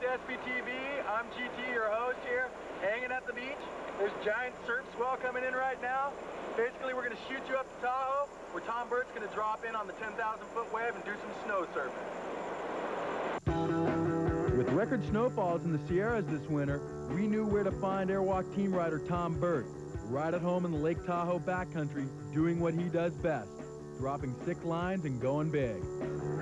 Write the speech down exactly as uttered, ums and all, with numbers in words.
S B T V. I'm G T, your host here, hanging at the beach. There's a giant surf swell coming in right now. Basically, we're going to shoot you up to Tahoe, where Tom Burt's going to drop in on the ten thousand foot wave and do some snow surfing. With record snowfalls in the Sierras this winter, we knew where to find Airwalk team rider Tom Burt, right at home in the Lake Tahoe backcountry, doing what he does best, dropping sick lines and going big.